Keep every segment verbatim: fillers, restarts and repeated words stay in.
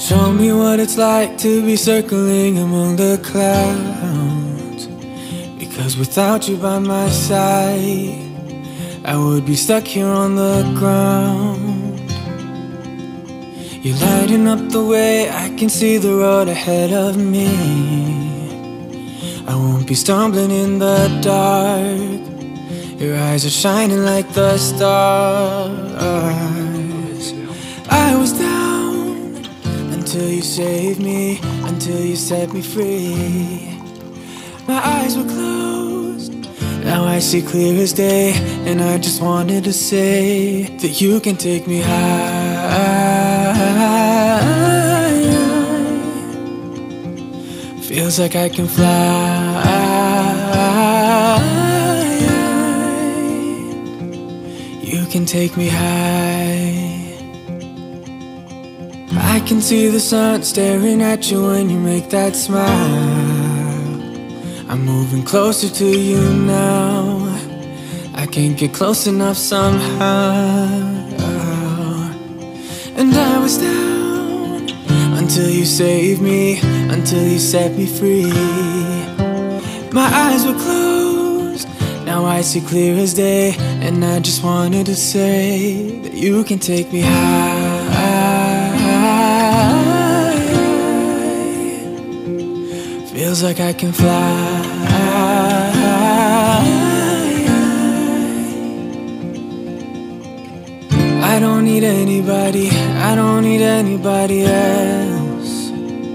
Show me what it's like to be circling among the clouds, because without you by my side I would be stuck here on the ground. You're lighting up the way, I can see the road ahead of me. I won't be stumbling in the dark. Your eyes are shining like the stars. I was down until you saved me, until you set me free. My eyes were closed, now I see clear as day. And I just wanted to say that you can take me high. Feels like I can fly. You can take me high. I can see the sun staring at you when you make that smile. I'm moving closer to you now. I can't get close enough somehow. And I was down until you saved me, until you set me free. My eyes were closed, now I see clear as day. And I just wanted to say that you can take me high. Feels like I can fly. I don't need anybody, I don't need anybody else.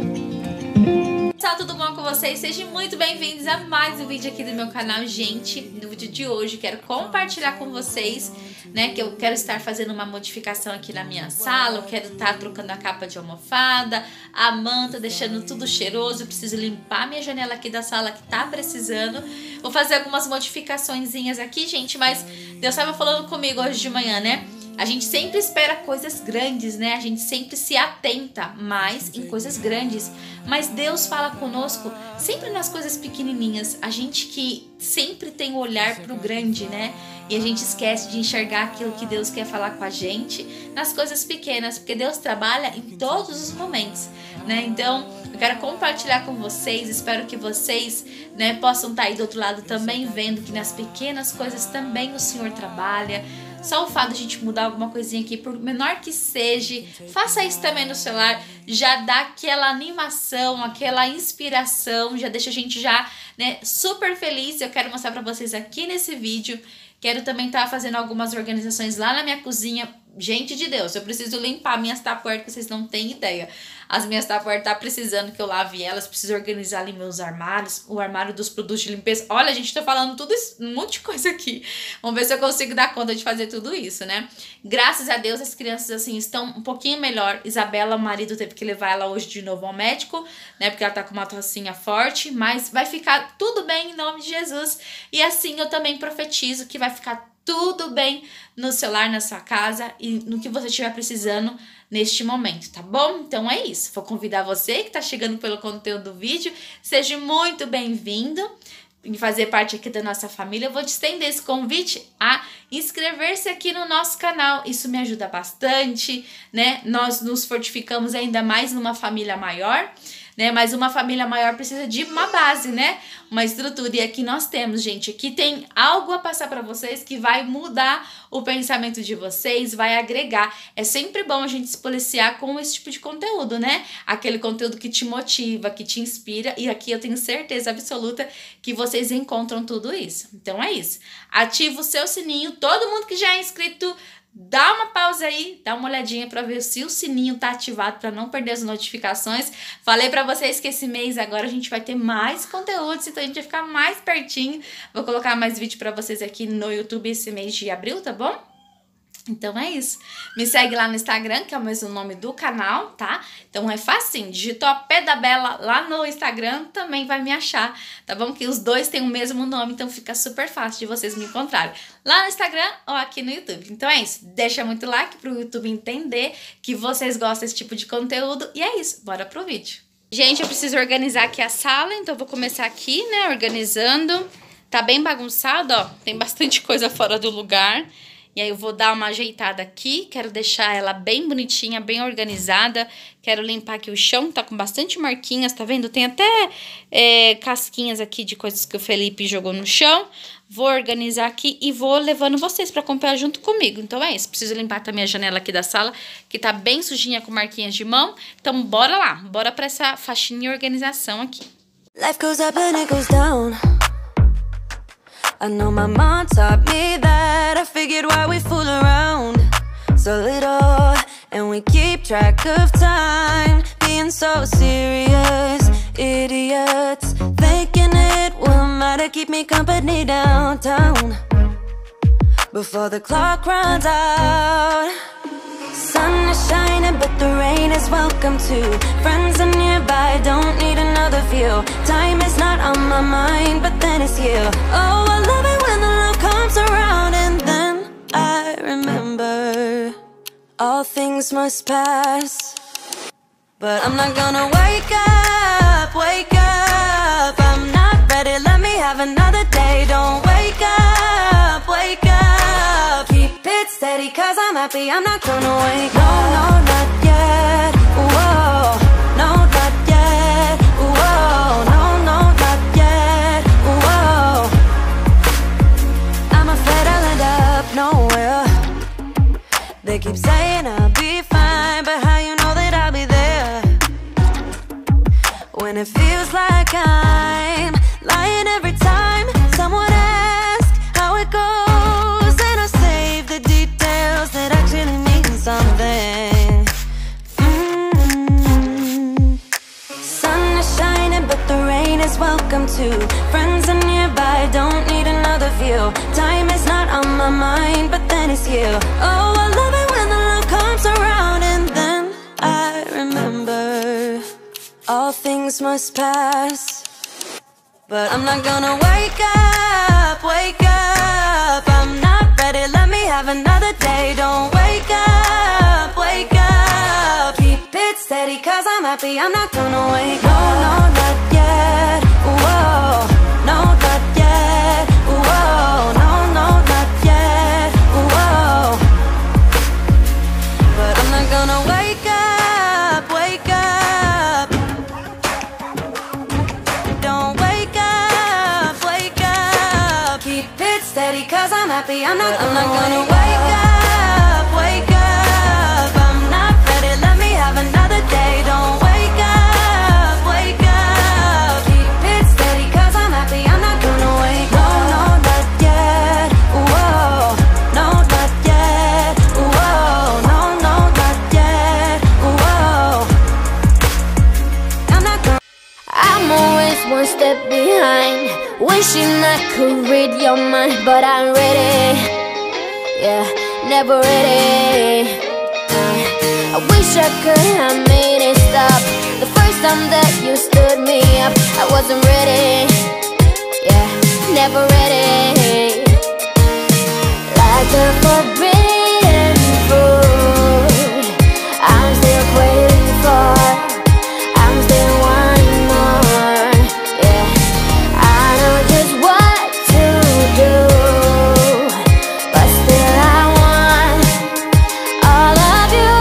Tá tudo bom com vocês? Sejam muito bem-vindos a mais um vídeo aqui do meu canal, gente. No vídeo de hoje quero compartilhar com vocês, né, que eu quero estar fazendo uma modificação aqui na minha sala. Eu quero estar trocando a capa de almofada, a manta, deixando tudo cheiroso. Eu preciso limpar minha janela aqui da sala que tá precisando. Vou fazer algumas modificaçõezinhas aqui, gente, mas Deus estava falando comigo hoje de manhã, né? A gente sempre espera coisas grandes, né? A gente sempre se atenta mais em coisas grandes. Mas Deus fala conosco sempre nas coisas pequenininhas. A gente que sempre tem o olhar pro grande, né? E a gente esquece de enxergar aquilo que Deus quer falar com a gente nas coisas pequenas. Porque Deus trabalha em todos os momentos, né? Então, eu quero compartilhar com vocês. Espero que vocês, né, possam estar aí do outro lado também vendo que nas pequenas coisas também o Senhor trabalha. Só o fato de a gente mudar alguma coisinha aqui, por menor que seja, faça isso também no celular, já dá aquela animação, aquela inspiração, já deixa a gente já, né, super feliz. Eu quero mostrar pra vocês aqui nesse vídeo. Quero também estar fazendo algumas organizações lá na minha cozinha. Gente de Deus, eu preciso limpar minhas tapuertas, que vocês não têm ideia. As minhas tapuertas tá precisando que eu lave elas, preciso organizar ali meus armários, o armário dos produtos de limpeza. Olha, a gente tá falando tudo isso, um monte de coisa aqui. Vamos ver se eu consigo dar conta de fazer tudo isso, né? Graças a Deus as crianças, assim, estão um pouquinho melhor. Isabela, o marido teve que levar ela hoje de novo ao médico, né? Porque ela tá com uma tossinha forte, mas vai ficar tudo bem em nome de Jesus. E assim eu também profetizo que vai ficar tudo bem no celular, na sua casa e no que você estiver precisando neste momento, tá bom? Então é isso. Vou convidar você que tá chegando pelo conteúdo do vídeo, seja muito bem-vindo em fazer parte aqui da nossa família. Eu vou te estender esse convite a inscrever-se aqui no nosso canal. Isso me ajuda bastante, né? Nós nos fortificamos ainda mais numa família maior, né? Mas uma família maior precisa de uma base, né? Uma estrutura. E aqui nós temos, gente, aqui tem algo a passar para vocês que vai mudar o pensamento de vocês, vai agregar. É sempre bom a gente se policiar com esse tipo de conteúdo, né? Aquele conteúdo que te motiva, que te inspira. E aqui eu tenho certeza absoluta que vocês encontram tudo isso. Então é isso. Ativa o seu sininho. Todo mundo que já é inscrito, dá uma pausa aí, dá uma olhadinha para ver se o sininho tá ativado para não perder as notificações. Falei para vocês que esse mês agora a gente vai ter mais conteúdos, então a gente vai ficar mais pertinho. Vou colocar mais vídeo para vocês aqui no YouTube esse mês de abril, tá bom? Então é isso. Me segue lá no Instagram, que é o mesmo nome do canal, tá? Então é facinho. Digitou a Pé da Bela lá no Instagram, também vai me achar, tá bom? Que os dois têm o mesmo nome, então fica super fácil de vocês me encontrarem. Lá no Instagram ou aqui no YouTube. Então é isso. Deixa muito like pro YouTube entender que vocês gostam desse tipo de conteúdo. E é isso. Bora pro vídeo. Gente, eu preciso organizar aqui a sala, então eu vou começar aqui, né? Organizando. Tá bem bagunçado, ó. Tem bastante coisa fora do lugar. E aí eu vou dar uma ajeitada aqui, quero deixar ela bem bonitinha, bem organizada. Quero limpar aqui o chão, tá com bastante marquinhas, tá vendo? Tem até é, casquinhas aqui de coisas que o Felipe jogou no chão. Vou organizar aqui e vou levando vocês pra acompanhar junto comigo. Então é isso, preciso limpar também a janela aqui da sala, que tá bem sujinha com marquinhas de mão. Então bora lá, bora pra essa faxina e organização aqui. Life goes up and it goes down. I know my mom taught me that. I figured why we fool around so little, and we keep track of time, being so serious, idiots, thinking it will matter, keep me company downtown before the clock runs out. Sun is shining but the rain is welcome too. Friends are nearby, don't need another view. Time is not on my mind, but then it's you. Oh, I love it when the love comes around. And then I remember all things must pass, but I'm not gonna wake up, wake up. I'm not ready, let me have another day. Don't wake up, wake up. Keep it steady cause I'm happy, I'm not gonna wake up. No, no, not yet, whoa. No, not yet, whoa. No, no, not yet, whoa. I'm afraid I'll end up nowhere. They keep saying I'll be fine, but how you know that I'll be there when it feels like I'm lying every time someone asks how it goes, and I save the details that actually mean something. Mm-hmm. Sun is shining but the rain is welcome too. Friends are nearby, don't need another view. Time is not on my mind, but then it's you. Oh, I love it when the love comes around. And then I remember all things must pass, but I'm not gonna wake up, wake up. I'm not ready, let me have another day. Don't wake up, wake up. Keep it steady cause I'm happy, I'm not gonna wake up. No, no, not yet, whoa. No, not yet, whoa. No, no, not yet, whoa. But I'm not gonna wake up, wake up. Don't wake up, wake up. Keep it steady cause I'm happy, I'm not, I'm not gonna wake up, wake up. I'm not ready, let me have another day. Don't wake up, wake up. Keep it steady cause I'm happy, I'm not gonna wake up. No, no, not yet, whoa. No, not yet, whoa. No, no, not yet, whoa. I'm not gonna. I'm always one step behind, wishing I could read your mind, but I'm ready, yeah, never ready. uh, I wish I could have made it stop the first time that you stood me up. I wasn't ready, yeah, never ready. Like the forbidden fruit, I'm still waiting for, I'm still wanting more, yeah. I know just what to do, but still I want all of you.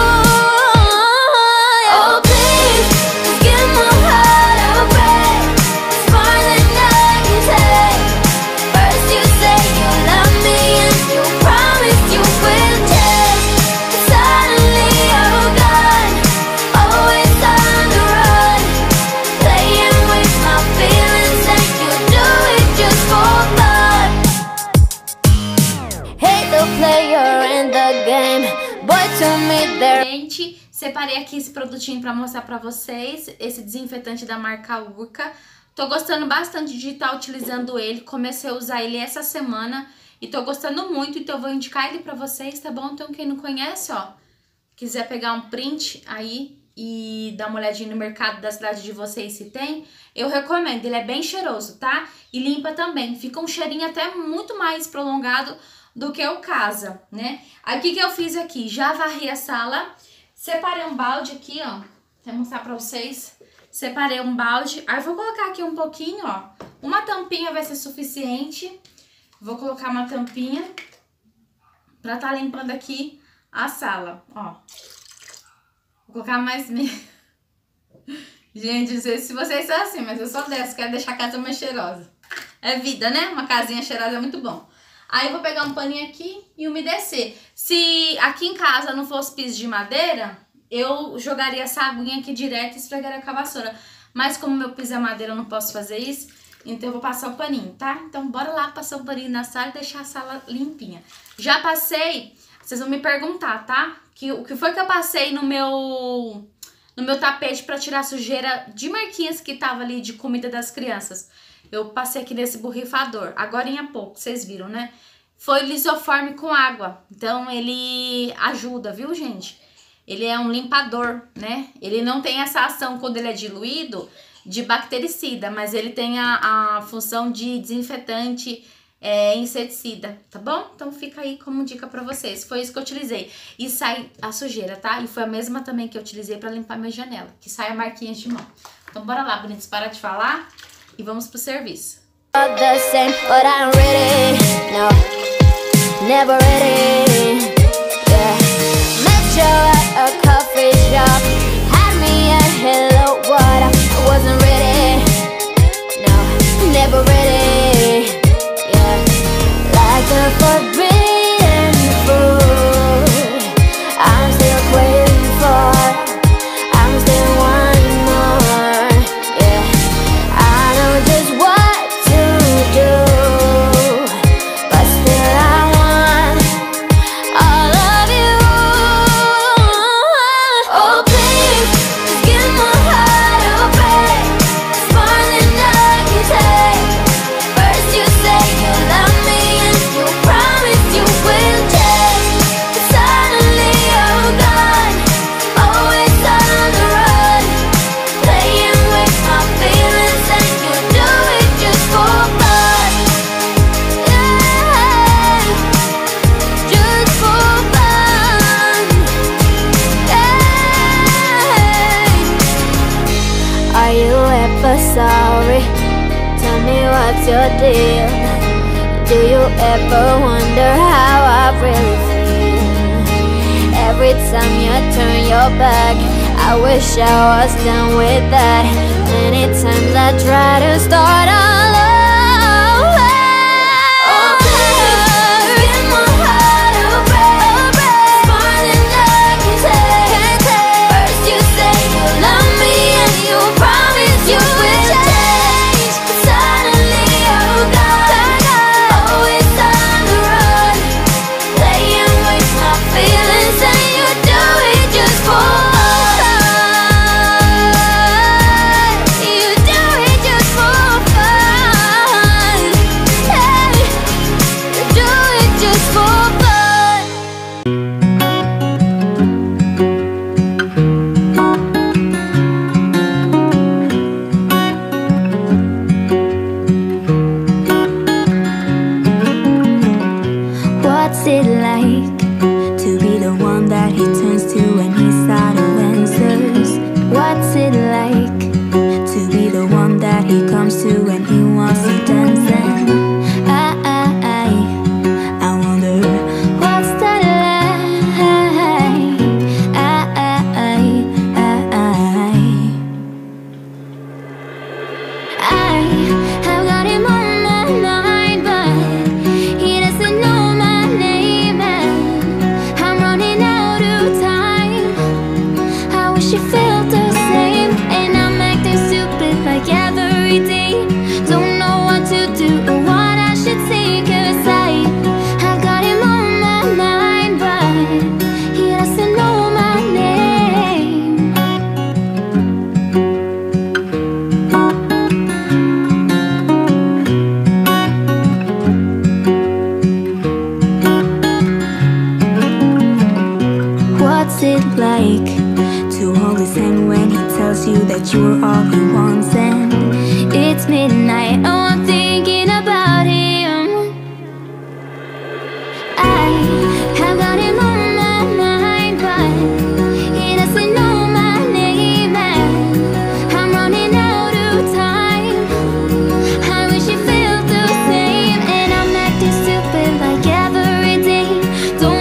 Oh please, just give my heart a break. It's more than I can take. First you say you love me and you promise you will change, but suddenly you're gone, always on the run, playing with my feelings and you do it just for fun. Hate the player in the game, but to me there. Gente, separei aqui esse produtinho pra mostrar pra vocês, esse desinfetante da marca Urca. Tô gostando bastante de estar utilizando ele, comecei a usar ele essa semana e tô gostando muito, então eu vou indicar ele pra vocês, tá bom? Então quem não conhece, ó, quiser pegar um print aí e dar uma olhadinha no mercado da cidade de vocês se tem, eu recomendo, ele é bem cheiroso, tá? E limpa também, fica um cheirinho até muito mais prolongado do que o casa, né? Aí o que que eu fiz aqui? Já varri a sala, separei um balde aqui, ó, vou mostrar pra vocês. Separei um balde, aí vou colocar aqui um pouquinho, ó, uma tampinha vai ser suficiente. Vou colocar uma tampinha. pra tá limpando aqui a sala, ó. Vou colocar mais meia. Gente, não sei se vocês são assim, mas eu sou dessa, quero deixar a casa mais cheirosa. É vida, né? Uma casinha cheirosa é muito bom. Aí eu vou pegar um paninho aqui e umedecer. Se aqui em casa não fosse piso de madeira, eu jogaria essa aguinha aqui direto e esfregaria com a vassoura. Mas como meu piso é madeira, eu não posso fazer isso, então eu vou passar o paninho, tá? Então bora lá passar o paninho na sala e deixar a sala limpinha. Já passei, vocês vão me perguntar, tá? Que, o que foi que eu passei no meu... no meu tapete pra tirar a sujeira de marquinhas que tava ali de comida das crianças. Eu passei aqui nesse borrifador, agora em pouco, vocês viram, né? Foi lisoforme com água, então ele ajuda, viu, gente? Ele é um limpador, né? Ele não tem essa ação quando ele é diluído de bactericida, mas ele tem a, a função de desinfetante, é, inseticida, tá bom? Então fica aí como dica pra vocês. Foi isso que eu utilizei. E sai a sujeira, tá? E foi a mesma também que eu utilizei pra limpar minha janela, que sai a marquinha de mão. Então bora lá, bonitos, para de falar e vamos pro serviço. The same, but I'm ready. No, never ready. Yeah, met you at a coffee shop. Had me a hello, what up? I wasn't ready. No, never ready. Yeah, like a forbidden fruit. I'm still craving for. I'm still wanting more. Yeah, I know just what to do, but still I want all of you. Oh please, just give my heart a break. It's more than I can take. First you say you love me and you promise you will change, but suddenly you're gone, always on the run, playing with my feelings and you do it just for fun. Yeah, just for fun. Yeah. Are you ever sorry? Tell me what's your deal. Do you ever wonder how I really feel? Every time you turn your back, I wish I was done with that. Many times I try to start all over. Oh please, give my heart a break. It's more than I can take. First you say you love me and you promise you will change, but suddenly you're gone, always on the run, playing with my feelings and you do it just for fun. You do it just for fun. Hey, you do it just for fun. What's it like to be the one that he turns to when he's out of answers? What's it like to be the one that he comes to when he wants to dance? And I, I, I, I wonder what's that like? I, I, I, I, I have got him on my mind, but he doesn't know my name, and I'm running out of time. I wish you felt the same, and I'm acting stupid like every day. Don't know what to do or what I should say, 'cause I have got him on my mind, but he doesn't know my name. What's it like to hold his hand when he tells you that you're all he wants? And it's midnight, oh I'm thinking about him. I have got him on my mind, but he doesn't know my name, and I'm running out of time. I wish you felt the same, and I'm acting stupid like every day. Don't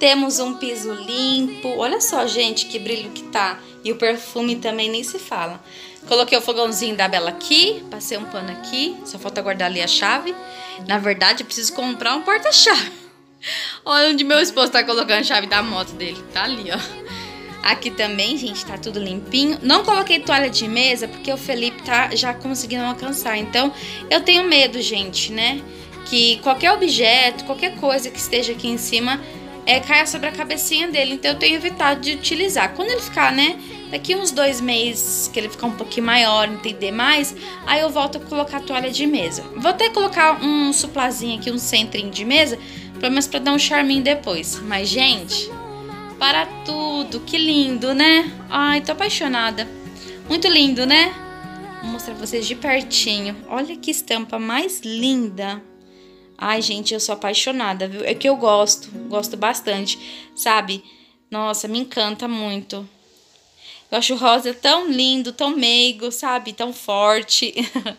Temos um piso limpo. Olha só, gente, que brilho que tá. E o perfume também nem se fala. Coloquei o fogãozinho da Bela aqui. Passei um pano aqui. Só falta guardar ali a chave. Na verdade, eu preciso comprar um porta-chave. Olha onde meu esposo tá colocando a chave da moto dele. Tá ali, ó. Aqui também, gente, tá tudo limpinho. Não coloquei toalha de mesa porque o Felipe tá já conseguindo alcançar. Então, eu tenho medo, gente, né? Que qualquer objeto, qualquer coisa que esteja aqui em cima... É, caia sobre a cabecinha dele, então eu tenho evitado de utilizar. Quando ele ficar, né, daqui uns dois meses, que ele ficar um pouquinho maior, entender mais, aí eu volto a colocar a toalha de mesa. Vou até colocar um suplazinho aqui, um centrinho de mesa, pelo menos pra dar um charminho depois. Mas, gente, para tudo, que lindo, né? Ai, tô apaixonada. Muito lindo, né? Vou mostrar pra vocês de pertinho. Olha que estampa mais linda. Ai, gente, eu sou apaixonada, viu? É que eu gosto, gosto bastante, sabe? Nossa, me encanta muito. Eu acho o rosa tão lindo, tão meigo, sabe? Tão forte.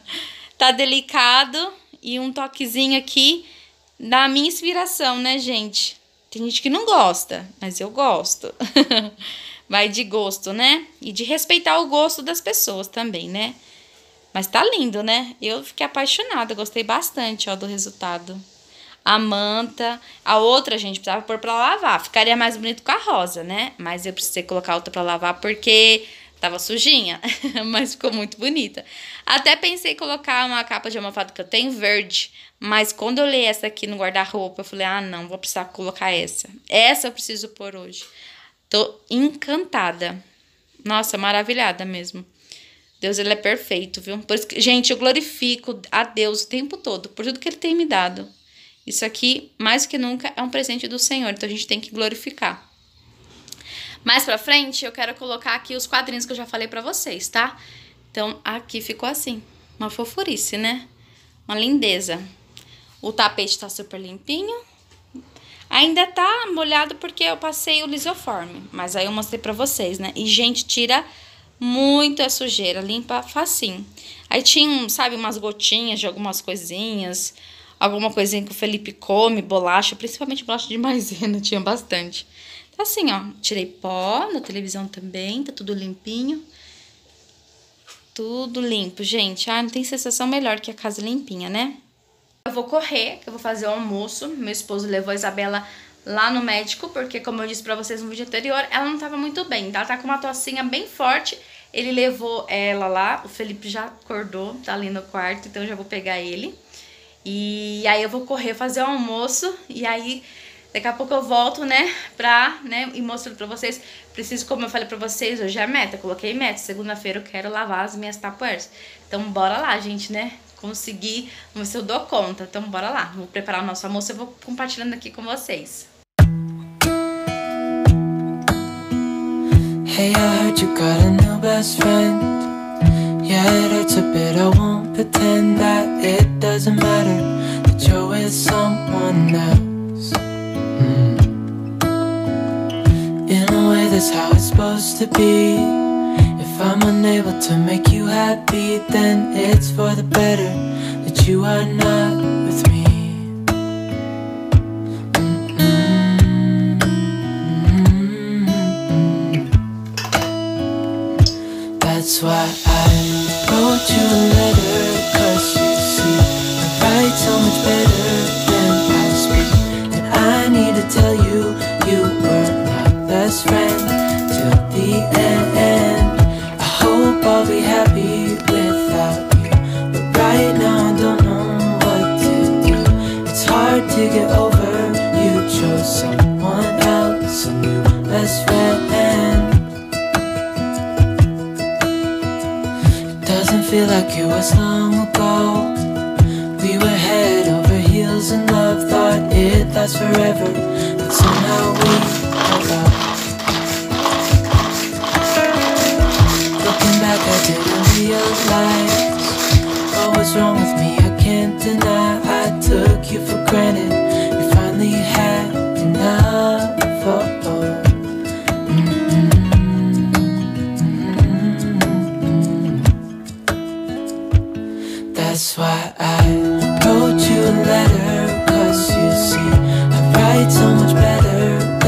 Tá delicado e um toquezinho aqui da minha inspiração, né, gente? Tem gente que não gosta, mas eu gosto. Vai de gosto, né? E de respeitar o gosto das pessoas também, né? Mas tá lindo, né? Eu fiquei apaixonada, gostei bastante, ó, do resultado. A manta, a outra, gente, precisava pôr pra lavar. Ficaria mais bonito com a rosa, né? Mas eu precisei colocar outra pra lavar porque tava sujinha. Mas ficou muito bonita. Até pensei em colocar uma capa de almofada que eu tenho verde. Mas quando eu olhei essa aqui no guarda-roupa, eu falei, ah, não, vou precisar colocar essa. Essa eu preciso pôr hoje. Tô encantada. Nossa, maravilhada mesmo. Deus, ele é perfeito, viu? Por isso que, gente, eu glorifico a Deus o tempo todo, por tudo que ele tem me dado. Isso aqui, mais do que nunca, é um presente do Senhor, então a gente tem que glorificar. Mais pra frente, eu quero colocar aqui os quadrinhos que eu já falei pra vocês, tá? Então, aqui ficou assim, uma fofurice, né? Uma lindeza. O tapete tá super limpinho. Ainda tá molhado porque eu passei o lisoforme, mas aí eu mostrei pra vocês, né? E, gente, tira... muito a sujeira, limpa facinho. Aí tinha, sabe, umas gotinhas de algumas coisinhas, alguma coisinha que o Felipe come, bolacha, principalmente bolacha de maisena, tinha bastante. Então assim, ó, tirei pó na televisão também, tá tudo limpinho. Tudo limpo, gente. Ah, não tem sensação melhor que a casa limpinha, né? Eu vou correr, que eu vou fazer o almoço. Meu esposo levou a Isabela lá no médico, porque como eu disse pra vocês no vídeo anterior, ela não tava muito bem. Ela tá com uma tossinha bem forte. Ele levou ela lá, o Felipe já acordou, tá ali no quarto, então eu já vou pegar ele. E aí eu vou correr, fazer o almoço, e aí daqui a pouco eu volto, né, pra, né, e mostrando pra vocês. Preciso, como eu falei pra vocês, hoje é a meta, eu coloquei meta. Segunda-feira eu quero lavar as minhas tapoeiras. Então bora lá, gente, né, conseguir, vamos ver se eu dou conta. Então bora lá, vou preparar o nosso almoço e eu vou compartilhando aqui com vocês. Hey, I heard you got a new best friend. Yeah, it hurts a bit, I won't pretend that it doesn't matter that you're with someone else. mm. In a way, that's how it's supposed to be. If I'm unable to make you happy, then it's for the better that you are not with me. That's why I wrote you a letter, cause you see, I write so much better than I speak. And I need to tell you, you were my best friend till the end. I hope I'll be happy without you, but right now I don't know what to do. It's hard to get over, you chose someone else, a new best friend. Doesn't feel like it was long ago. We were head over heels in love, thought it'd last forever, but somehow we held out. Looking back, I didn't realize what was wrong with me. I can't deny I took you for granted. You finally had enough. Oh, oh. That's why I wrote you a letter, cause you see, I write so much better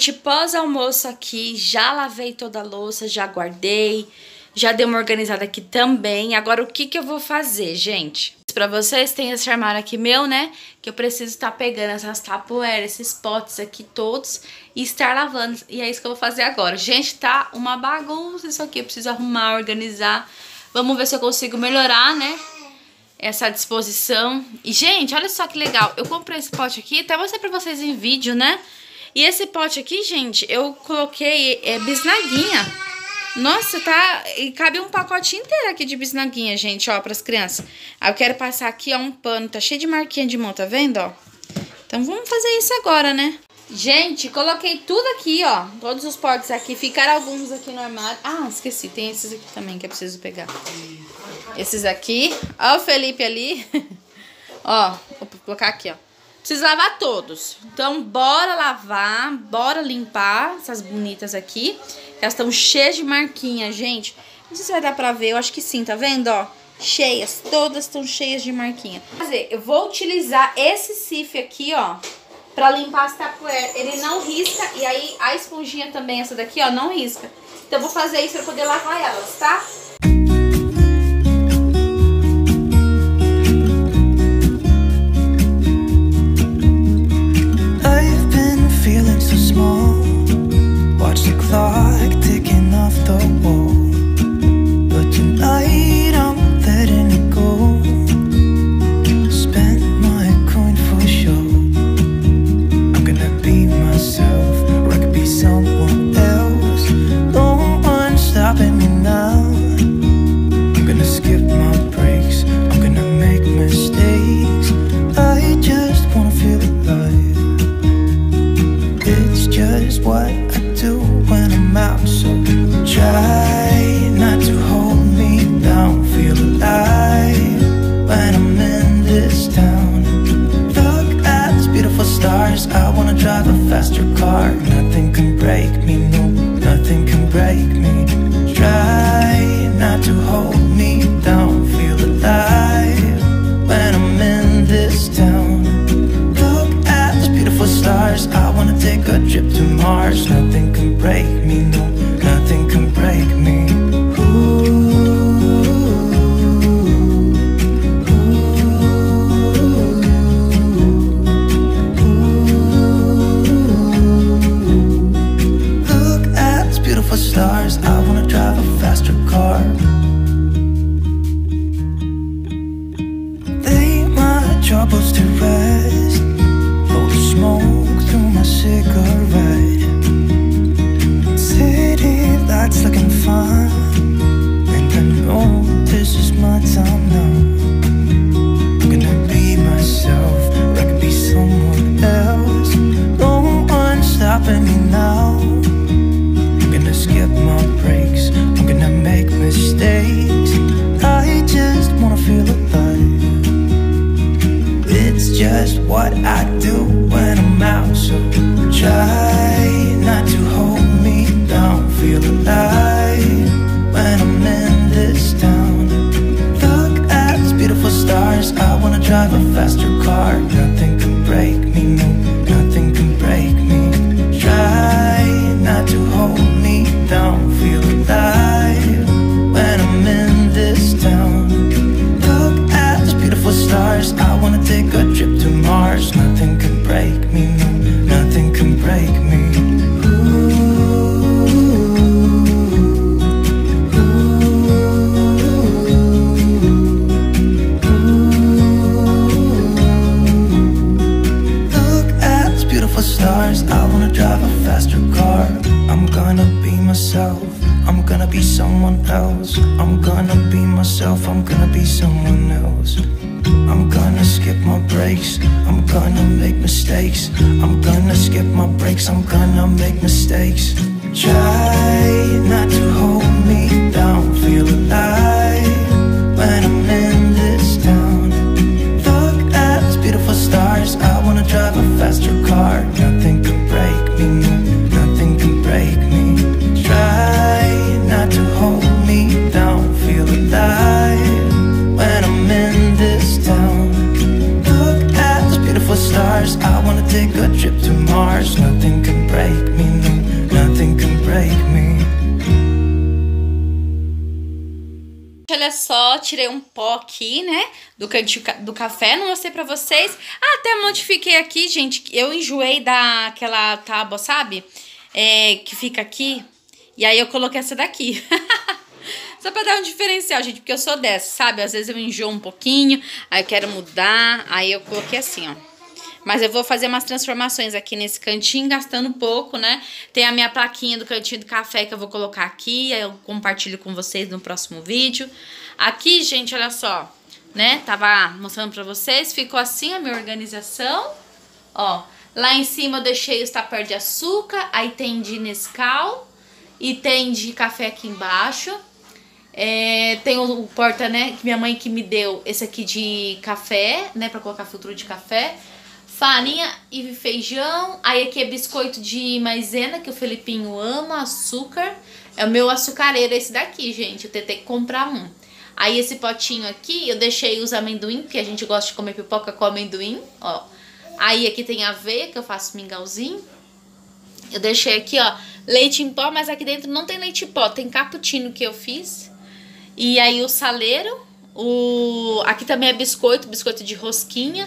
Gente, pós-almoço aqui, já lavei toda a louça, já guardei, já dei uma organizada aqui também. Agora, o que que eu vou fazer, gente? Pra vocês, tem esse armário aqui meu, né? Que eu preciso estar pegando essas tapoeiras, esses potes aqui todos e estar lavando. E é isso que eu vou fazer agora. Gente, tá uma bagunça isso aqui. Eu preciso arrumar, organizar. Vamos ver se eu consigo melhorar, né? Essa disposição. E, gente, olha só que legal. Eu comprei esse pote aqui, até mostrei pra vocês em vídeo, né? E esse pote aqui, gente, eu coloquei é, bisnaguinha. Nossa, tá... E cabe um pacote inteiro aqui de bisnaguinha, gente, ó, pras crianças. Aí eu quero passar aqui, ó, um pano. Tá cheio de marquinha de mão, tá vendo, ó? Então vamos fazer isso agora, né? Gente, coloquei tudo aqui, ó. Todos os potes aqui. Ficaram alguns aqui no armário. Ah, esqueci. Tem esses aqui também que eu preciso pegar. Esses aqui. Ó o Felipe ali. Ó, vou colocar aqui, ó. Preciso lavar todos. Então, bora lavar. Bora limpar essas bonitas aqui. Elas estão cheias de marquinha, gente. Não sei se vai dar pra ver. Eu acho que sim, tá vendo, ó? Cheias. Todas estão cheias de marquinha. Quer dizer, eu vou utilizar esse sif aqui, ó, pra limpar as tapoeiras. Ele não risca. E aí, a esponjinha também, essa daqui, ó, não risca. Então, eu vou fazer isso pra poder lavar elas, tá? I've been feeling so small. Watch the clock ticking off the wall. But tonight I'm letting it go. Spend my coin for sure. I'm gonna be myself, or I could be someone else. No one's stopping me now. I'm gonna skip my breaks, I'm gonna make mistakes. I just wanna feel alive. It's just what I do when I'm out, so try not to hold me down. Feel alive when I'm in this town. Look at these beautiful stars. I wanna drive a faster car. Nothing can break me, no, nothing can break me. Try not to hold me down. Feel alive when I'm in this town. Look at these beautiful stars. I wanna take a trip to Mars. Nothing can break me, no, nothing can break me. Ooh, look at these beautiful stars. I wanna drive a faster car. Lay my troubles to rest. Blow the smoke through my cigarette. City lights looking fun, and I know this is my time now. I'm gonna be myself, or I could be someone else. No one's stopping me now. I'm gonna skip my breaks, I'm gonna make mistakes. I just wanna feel alive. It's just what I do when I'm out, so try not to hold me down. Feel alive when I'm in this town. Look at these beautiful stars. I wanna drive a faster car. Nothing can break me, no, nothing can break me. Try not to hold me down. Feel alive when I'm in this town. Look at these beautiful stars. I wanna take a trip to Mars. Nothing can break me, no, nothing can break me. Stars, I wanna drive a faster car. I'm gonna be myself, I'm gonna be someone else. I'm gonna be myself, I'm gonna be someone else. I'm gonna skip my breaks, I'm gonna make mistakes. I'm gonna skip my breaks, I'm gonna make mistakes. Try not to hold me down. Feel alive when I'm in this town. Look at these beautiful stars. I wanna drive a faster car. Nothing can break me, no, nothing can break me. Try not to hold me down. Feel alive when I'm in this town. Look at these beautiful stars. I wanna take a trip to Mars. Nothing can break me, no, Olha só, tirei um pó aqui, né, do cantinho do café, não mostrei pra vocês. Ah, até modifiquei aqui, gente, eu enjoei daquela tábua, sabe, é, que fica aqui, e aí eu coloquei essa daqui. Só pra dar um diferencial, gente, porque eu sou dessa, sabe, às vezes eu enjoo um pouquinho, aí eu quero mudar, aí eu coloquei assim, ó. Mas eu vou fazer umas transformações aqui nesse cantinho, gastando pouco, né? Tem a minha plaquinha do cantinho do café que eu vou colocar aqui. Aí eu compartilho com vocês no próximo vídeo. Aqui, gente, olha só, né? Tava mostrando pra vocês. Ficou assim a minha organização. Ó, lá em cima eu deixei os tapar de açúcar. Aí tem de Nescau. E tem de café aqui embaixo. É, tem o, o porta, né? Que minha mãe que me deu esse aqui de café, né? Pra colocar filtro de café. Farinha e feijão. Aí aqui é biscoito de maisena, que o Felipinho ama, açúcar. É o meu açucareiro esse daqui, gente. Eu tentei comprar um. Aí esse potinho aqui, eu deixei os amendoim, porque a gente gosta de comer pipoca com amendoim, ó. Aí aqui tem aveia, que eu faço mingauzinho. Eu deixei aqui, ó, leite em pó, mas aqui dentro não tem leite em pó. Tem cappuccino que eu fiz. E aí o saleiro. O... Aqui também é biscoito, biscoito de rosquinha.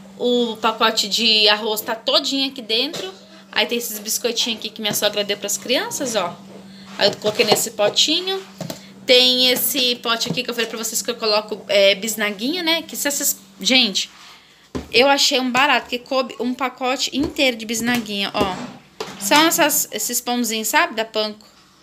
O pacote de arroz tá todinho aqui dentro. Aí tem esses biscoitinhos aqui que minha sogra deu pras crianças, ó. Aí eu coloquei nesse potinho. Tem esse pote aqui que eu falei pra vocês que eu coloco é, bisnaguinha, né? Que se essas... Gente, eu achei um barato, que coube um pacote inteiro de bisnaguinha, ó. São essas, esses pãozinhos, sabe? Da Panko.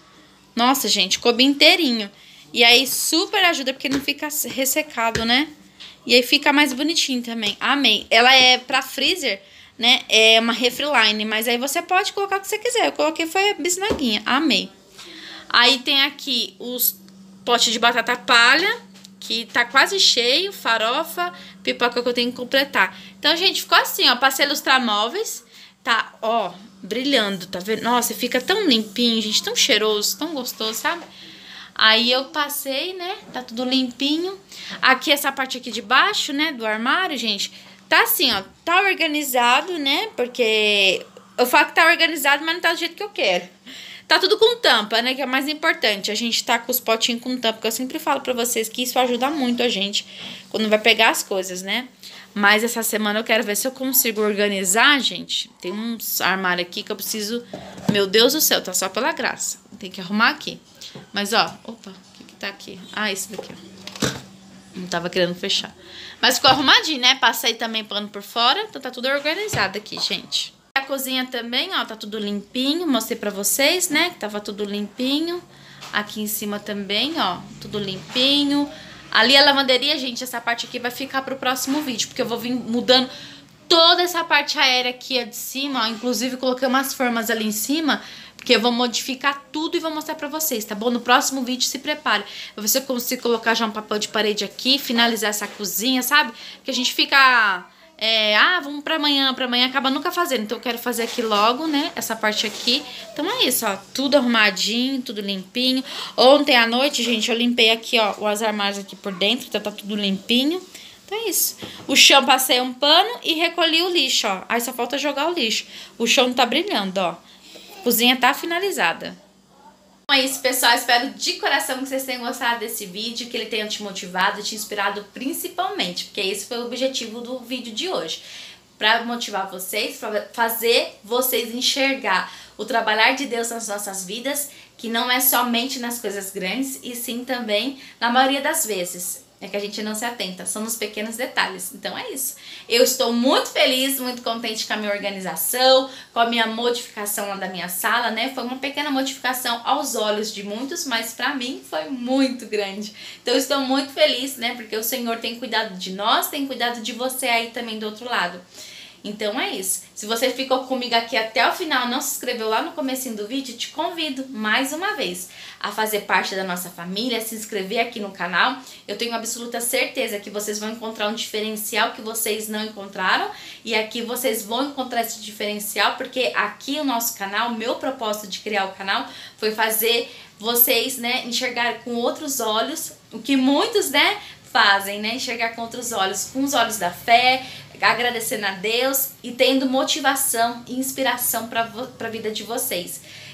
Nossa, gente, coube inteirinho. E aí super ajuda porque não fica ressecado, né? E aí fica mais bonitinho também. Amei. Ela é pra freezer, né? É uma refriline. Mas aí você pode colocar o que você quiser. Eu coloquei foi a bisnaguinha. Amei. Aí tem aqui os potes de batata palha, que tá quase cheio. Farofa, pipoca que eu tenho que completar. Então, gente, ficou assim, ó. Passei lustramóveis. Tá, ó, brilhando, tá vendo? Nossa, fica tão limpinho, gente. Tão cheiroso, tão gostoso, sabe? Aí eu passei, né, tá tudo limpinho. Aqui, essa parte aqui de baixo, né, do armário, gente, tá assim, ó, tá organizado, né, porque eu falo que tá organizado, mas não tá do jeito que eu quero. Tá tudo com tampa, né, que é o mais importante, a gente tá com os potinhos com tampa, porque eu sempre falo pra vocês que isso ajuda muito a gente quando vai pegar as coisas, né. Mas essa semana eu quero ver se eu consigo organizar, gente. Tem uns armários aqui que eu preciso, meu Deus do céu, tá só pela graça. Tem que arrumar aqui. Mas, ó, opa, o que que tá aqui? Ah, esse daqui, ó. Não tava querendo fechar. Mas ficou arrumadinho, né? Passei também pano por fora, então tá tudo organizado aqui, gente. A cozinha também, ó, tá tudo limpinho. Mostrei pra vocês, né, que tava tudo limpinho. Aqui em cima também, ó, tudo limpinho. Ali a lavanderia, gente, essa parte aqui vai ficar pro próximo vídeo, porque eu vou vir mudando toda essa parte aérea aqui de cima, ó. Inclusive, coloquei umas formas ali em cima, porque eu vou modificar tudo e vou mostrar pra vocês, tá bom? No próximo vídeo, se prepare. Eu vou ver se eu consigo colocar já um papel de parede aqui, finalizar essa cozinha, sabe? Que a gente fica... É, ah, vamos pra amanhã, pra amanhã, acaba nunca fazendo. Então eu quero fazer aqui logo, né, essa parte aqui. Então é isso, ó, tudo arrumadinho, tudo limpinho. Ontem à noite, gente, eu limpei aqui, ó, os armários aqui por dentro, então tá tudo limpinho. Então é isso. O chão passei um pano e recolhi o lixo, ó. Aí só falta jogar o lixo. O chão tá brilhando, ó. A cozinha tá finalizada. Então é isso, pessoal, espero de coração que vocês tenham gostado desse vídeo, que ele tenha te motivado, te inspirado principalmente, porque esse foi o objetivo do vídeo de hoje, para motivar vocês, para fazer vocês enxergar o trabalhar de Deus nas nossas vidas, que não é somente nas coisas grandes, e sim também, na maioria das vezes, é que a gente não se atenta, são nos pequenos detalhes. Então é isso. Eu estou muito feliz, muito contente com a minha organização, com a minha modificação lá da minha sala, né? Foi uma pequena modificação aos olhos de muitos, mas pra mim foi muito grande. Então eu estou muito feliz, né? Porque o Senhor tem cuidado de nós, tem cuidado de você aí também do outro lado. Então é isso. Se você ficou comigo aqui até o final, não se inscreveu lá no comecinho do vídeo, te convido mais uma vez a fazer parte da nossa família, a se inscrever aqui no canal. Eu tenho absoluta certeza que vocês vão encontrar um diferencial que vocês não encontraram, e aqui vocês vão encontrar esse diferencial, porque aqui o nosso canal, o meu propósito de criar o canal foi fazer vocês, né, enxergar com outros olhos o que muitos, né, fazem, né, enxergar com outros olhos, com os olhos da fé, agradecendo a Deus e tendo motivação e inspiração para a vida de vocês.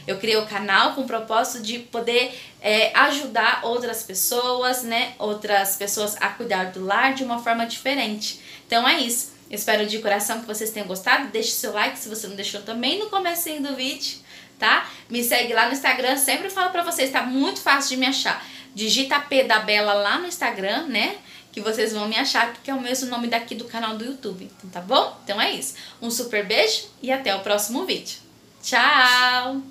Eu criei o canal com o propósito de poder é, ajudar outras pessoas, né? Outras pessoas a cuidar do lar de uma forma diferente. Então é isso. Eu espero de coração que vocês tenham gostado. Deixe seu like se você não deixou também no comecinho do vídeo, tá? Me segue lá no Instagram. Sempre falo pra vocês, tá muito fácil de me achar. Digita P da Bela lá no Instagram, né? Que vocês vão me achar, porque é o mesmo nome daqui do canal do YouTube. Então, tá bom? Então é isso. Um super beijo e até o próximo vídeo. Tchau!